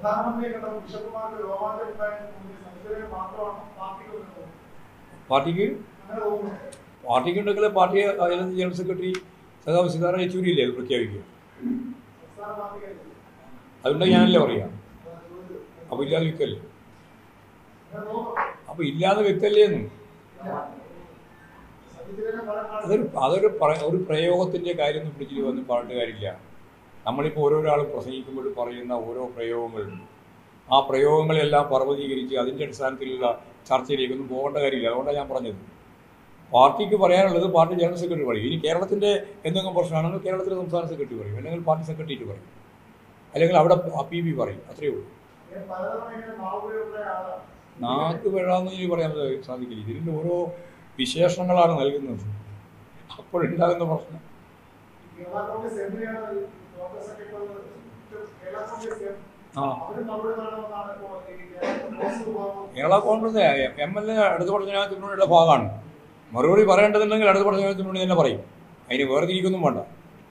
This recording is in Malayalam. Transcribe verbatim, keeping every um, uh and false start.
പാർട്ടിക്ക് പാർട്ടിക്ക് ഉണ്ടെങ്കിൽ പാർട്ടി ജനറൽ സെക്രട്ടറി സഖാവ് സീതാറാം യെച്ചൂരിയില്ലേ അത് പ്രഖ്യാപിക്കുക. അതുണ്ടെങ്കിൽ ഞാനല്ലേ പറയാം. അപ്പൊ ഇല്ലാതെ വിൽക്കല്ലേ? അപ്പൊ ഇല്ലാതെ വ്യക്തല്ലേന്ന് അതൊരു അതൊരു ഒരു പ്രയോഗത്തിന്റെ കാര്യം പിടിച്ചിട്ട് വന്ന് പറഞ്ഞിട്ട് കാര്യമില്ല. നമ്മളിപ്പോൾ ഓരോരാളും പ്രസംഗിക്കുമ്പോൾ പറയുന്ന ഓരോ പ്രയോഗങ്ങളുണ്ട്. ആ പ്രയോഗങ്ങളെല്ലാം പർവ്വതീകരിച്ച് അതിൻ്റെ അടിസ്ഥാനത്തിലുള്ള ചർച്ചയിലേക്കൊന്നും പോകേണ്ട കാര്യമില്ല. അതുകൊണ്ടാണ് ഞാൻ പറഞ്ഞത്. പാർട്ടിക്ക് പറയാനുള്ളത് പാർട്ടി ജനറൽ സെക്രട്ടറി പറയും. ഇനി കേരളത്തിൻ്റെ എന്തെങ്കിലും പ്രശ്നമാണെങ്കിൽ കേരളത്തിലെ സംസ്ഥാന സെക്രട്ടറി പറയും, അല്ലെങ്കിൽ പാർട്ടി സെക്രട്ടറിയേറ്റ് പറയും, അല്ലെങ്കിൽ അവിടെ പി ബി പറയും. അത്രയേ ഉള്ളൂ. നാക്ക് വേഴാന്ന് ഇനി പറയാൻ സാധിക്കില്ല. ഇതിൻ്റെ ഓരോ വിശേഷണങ്ങളാണ് നൽകുന്നത്. അപ്പോഴുണ്ടാകുന്ന പ്രശ്നം ആ Kerala Congress M L A അടുത്ത പഠന ജനാധിപത്യ മുന്നണിയുടെ ഭാഗമാണ്. മറുപടി പറയേണ്ടതുണ്ടെങ്കിൽ അടുത്ത പഠന ജനാധിപത്യ മുന്നണി തന്നെ പറയും. അതിന് വേർതിരിക്കൊന്നും വേണ്ട.